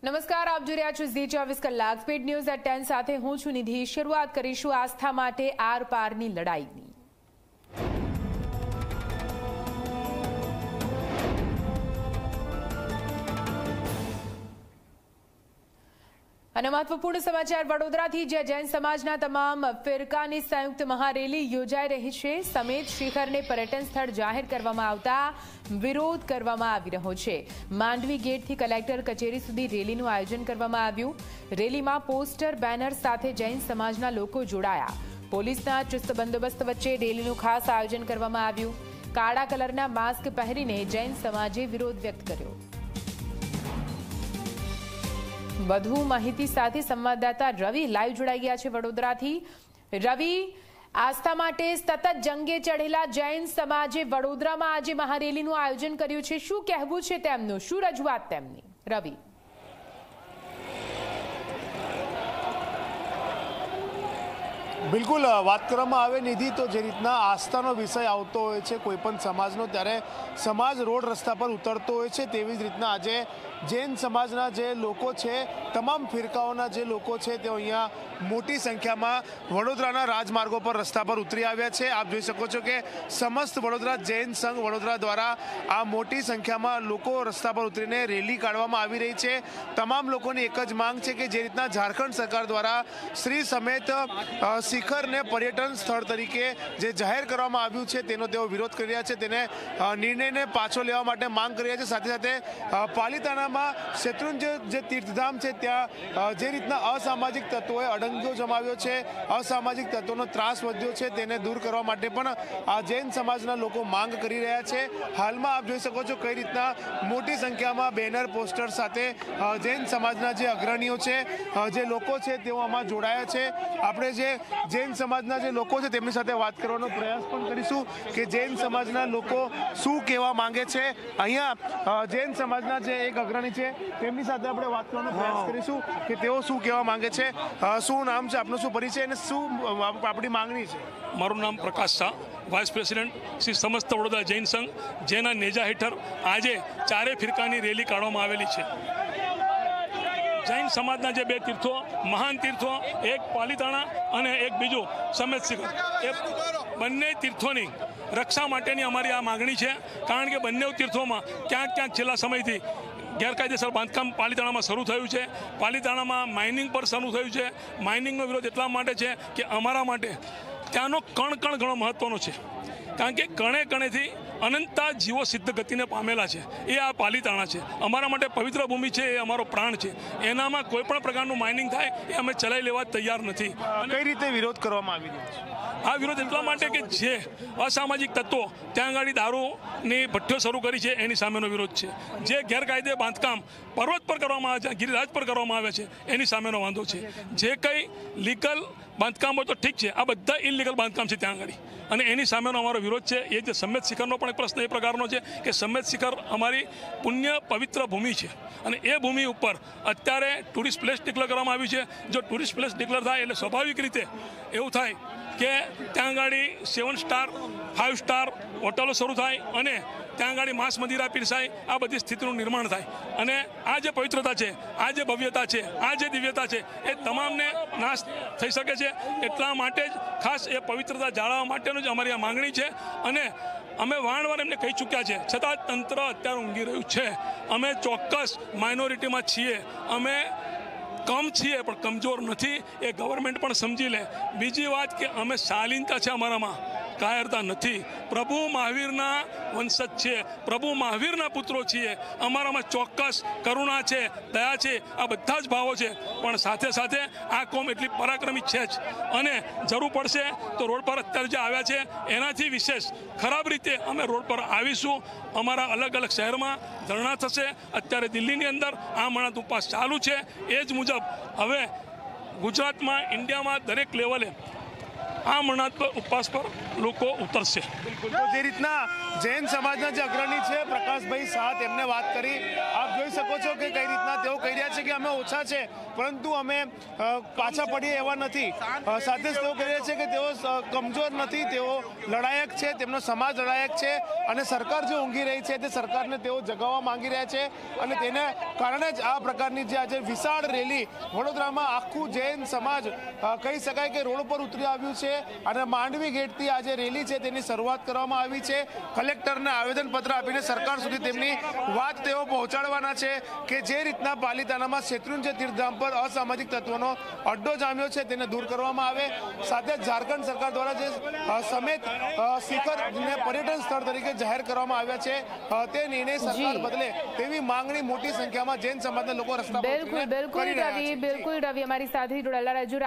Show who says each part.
Speaker 1: નમસ્કાર, આપ જોઈ રહ્યા છો ઝી 24 કલાક સ્પીડ ન્યૂઝ એટ 10 સાથે હું છું નિધિ। શરૂઆત કરીશું આસ્થા માટે આર પારની લડાઈની। અને મહત્વપૂર્ણ સમાચાર વડોદરાથી, જ્યાં જૈન સમાજના તમામ ફિરકાની સંયુક્ત મહારેલી યોજાઈ રહી છે। સમેત શિખરને પર્યટન સ્થળ જાહેર કરવામાં આવતા વિરોધ કરવામાં આવી રહ્યો છે। માંડવી ગેટથી કલેક્ટર કચેરી સુધી રેલીનું આયોજન કરવામાં આવ્યું। રેલીમાં પોસ્ટર બેનર સાથે જૈન સમાજના લોકો જોડાયા। પોલીસના ચુસ્ત બંદોબસ્ત વચ્ચે રેલીનું ખાસ આયોજન કરવામાં આવ્યું। કાળા કલરના માસ્ક પહેરીને જૈન સમાજે વિરોધ વ્યક્ત કર્યો। વધુ માહિતી સાથે સંવાદદાતા રવિ લાઈવ જોડાઈ ગયા છે વડોદરાથી। રવિ, આસ્થા માટે સતત જંગે ચઢેલા જૈન સમાજે વડોદરામાં આજે મહારેલીનું આયોજન કર્યું છે। શું કહેવું છે તેમનું, શું રજૂઆત તેમની? રવિ,
Speaker 2: બિલકુલ વાત કરવામાં આવે નિધિ, તો જે રીતના આસ્થાનો વિષય આવતો હોય છે કોઈ પણ સમાજનો, ત્યારે સમાજ રોડ રસ્તા પર ઉતરતો હોય છે। તેવી જ રીતના આજે જૈન સમાજના જે લોકો છે, તમામ ફિરકાઓના જે લોકો છે, તેઓ અહીંયા મોટી સંખ્યામાં વડોદરાના રાજમાર્ગો પર રસ્તા પર ઉતરી આવ્યા છે। આપ જોઈ શકો છો કે સમસ્ત વડોદરા જૈન સંઘ વડોદરા દ્વારા આ મોટી સંખ્યામાં લોકો રસ્તા પર ઉતરીને રેલી કાઢવામાં આવી રહી છે। તમામ લોકોની એક જ માંગ છે કે જે રીતના ઝારખંડ સરકાર દ્વારા શ્રી સમેત શિખરને પર્યટન સ્થળ તરીકે જે જાહેર કરવામાં આવ્યું છે તેનો તેઓ વિરોધ કરી રહ્યા છે। તેને નિર્ણયને પાછો લેવા માટે માંગ કરી રહ્યા છે। સાથે સાથે પાલિતાણામાં શેત્રુંજય જે તીર્થધામ છે, ત્યાં જે રીતના અસામાજિક તત્વોએ અડંગો જમાવ્યો છે, અસામાજિક તત્વોનો ત્રાસ વધ્યો છે, તેને દૂર કરવા માટે પણ આ જૈન સમાજના લોકો માંગ કરી રહ્યા છે। હાલમાં આપ જોઈ શકો છો કઈ રીતના મોટી સંખ્યામાં બેનર પોસ્ટર સાથે જૈન સમાજના જે અગ્રણીઓ છે, જે લોકો છે, તેઓ આમાં જોડાયા છે। આપણે જે જૈન સમાજના જે લોકો છે તેમની સાથે વાત કરવાનો પ્રયાસ પણ કરીશું કે જૈન સમાજના લોકો શું કહેવા માંગે છે। અહીંયા જૈન સમાજના જે એક અગ્રણી છે તેમની સાથે આપણે વાત કરવાનો પ્રયાસ કરીશું કે તેઓ શું કહેવા માંગે છે। શું નામ છે આપનો, શું પરિચય અને શું આપણી માંગણી છે?
Speaker 3: મારું નામ પ્રકાશ શાહ, વાઇસ પ્રેસિડેન્ટ શ્રી સમસ્ત વડોદરા જૈન સંઘ, જેના નેજા હેઠળ આજે ચારે ફિરકાની રેલી કાઢવામાં આવેલી છે। જૈન સમાજના જે બે તીર્થો, મહાન તીર્થો, એક પાલિતાણા અને એક બીજું સમેત શિખર, એ બંને તીર્થોની રક્ષા માટેની અમારી આ માગણી છે। કારણ કે બંને તીર્થોમાં ક્યાંક છેલ્લા સમયથી ગેરકાયદેસર બાંધકામ પાલિતાણામાં શરૂ થયું છે। પાલિતાણામાં માઇનિંગ પર શરૂ થયું છે। માઇનિંગનો વિરોધ એટલા માટે છે કે અમારા માટે ત્યાંનો કણ ઘણો મહત્વનો છે। કારણ કે કણેથી અનંતતા જીવો સિદ્ધ ગતિને પામેલા છે, એ આ પાલિતાણા છે। અમારા માટે પવિત્ર ભૂમિ છે, એ અમારો પ્રાણ છે। એનામાં કોઈ પણ પ્રકારનું માઇનિંગ થાય એ અમે ચલાવી લેવા તૈયાર નથી।
Speaker 2: કઈ રીતે વિરોધ કરવામાં આવી રહ્યો છે?
Speaker 3: આ વિરોધ એટલા માટે કે જે અસામાજિક તત્વો ત્યાં આગળ દારૂની ભઠ્ઠીઓ શરૂ કરી છે એની સામેનો વિરોધ છે। જે ગેરકાયદે બાંધકામ પર્વત પર કરવામાં આવે છે, ગિરિરાજ પર કરવામાં આવે છે, એની સામેનો વાંધો છે। જે કંઈ લીગલ બાંધકામ હોય તો ઠીક છે, આ બધા ઇલીગલ બાંધકામ છે ત્યાં આગળ, અને એની સામેનો અમારો વિરોધ છે। એ જે સમેત શિખરનો પણ એક પ્રશ્ન એ પ્રકારનો છે કે સમેત શિખર અમારી પુણ્ય પવિત્ર ભૂમિ છે, અને એ ભૂમિ ઉપર અત્યારે ટુરિસ્ટ પ્લેસ ડિક્લેર કરવામાં આવ્યું છે। જો ટુરિસ્ટ પ્લેસ ડિક્લેર થાય એટલે સ્વાભાવિક રીતે એવું થાય કે ત્યાં આગળ 7 સ્ટાર 5 સ્ટાર હોટલો શરૂ થાય અને ત્યાં આગળ માંસ મંદિરા પીરસાય, આ બધી સ્થિતિનું નિર્માણ થાય, અને આ જે પવિત્રતા છે, આ જે ભવ્યતા છે, આ જે દિવ્યતા છે, એ તમામને નાશ થઈ શકે છે। એટલા માટે જ ખાસ એ પવિત્રતા જાળવવા માટેનું જ અમારી આ માંગણી છે। અને અમે વારંવાર એમને કહી ચૂક્યા છે, છતાં તંત્ર અત્યારે ઊંઘી રહ્યું છે। અમે ચોક્કસ માઇનોરિટીમાં છીએ, અમે કમ છીએ પણ કમજોર નથી, એ ગવર્મેન્ટ પણ સમજી લે। બીજી વાત કે અમે શાલીનતા છે, અમારામાં કાયરતા નથી। પ્રભુ મહાવીરના વંશજ છે, પ્રભુ મહાવીરના પુત્રો છીએ। અમારામાં ચોક્કસ કરુણા છે, દયા છે, આ બધા જ ભાવો છે, પણ સાથે સાથે આ કોમ એટલી પરાક્રમી છે જ, અને જરૂર પડશે તો રોડ પર અત્યારે જે આવ્યા છે એનાથી વિશેષ ખરાબ રીતે અમે રોડ પર આવીશું। અમારા અલગ અલગ શહેરમાં ધરણા થશે। અત્યારે દિલ્હીની અંદર આ મણત ઉપવાસ ચાલુ છે। એ જ મુજબ હવે ગુજરાતમાં, ઇન્ડિયામાં દરેક લેવલે આ મરણાત્મક ઉપવાસ પર લોકો ઉતરશે।
Speaker 2: જે રીતના જૈન સમાજના જે અગ્રણી છે પ્રકાશભાઈ શાહ, તેમને વાત કરી, આપ જોઈ શકો છો કે કઈ રીતના તેઓ કહી રહ્યા છે છે કે અમે ઓછા છે પરંતુ અમે પાછા પડીએ એવા નથી. સાથે જ તેઓ કહી રહ્યા છે કે તેઓ કમજોર નથી, તેઓ લડાયક છે, તેમનો સમાજ લડાયક છે અને સરકાર જે ઊંઘી રહી છે તે સરકારને તેઓ જગાવવા માંગી રહ્યા છે અને તેને કારણે જ આ પ્રકારની જે આજે વિશાળ રેલી વડોદરામાં આખું જૈન સમાજ કહી શકાય કે રોડ પર ઉતરી આવ્યું છે અને માંડવી ગેટથી આજે રેલી છે તેની શરૂઆત કરવામાં આવી છે. કલેક્ટરને આવેદનપત્ર આપીને સરકાર સુધી તેમની વાત તેઓ પહોંચાડવાના છે કે જે રીતના પાલિતાણામાં શેત્રુંજય તીર્થધામ પર અસામાજિક તત્વોનો અડ્ડો જામ્યો છે તેને દૂર કરવામાં આવે. સાથે ઝારખંડ સરકાર દ્વારા જે સમેત શિખરને પર્યટન સ્થળ તરીકે જાહેર કરવામાં આવ્યા છે તે નિર્ણય સરકાર બદલે તેવી માંગણી મોટી સંખ્યામાં જૈન સમાજના લોકો રસ્તા પર
Speaker 1: બિલકુલ રવિ અમારી સાથે જોડાયેલા.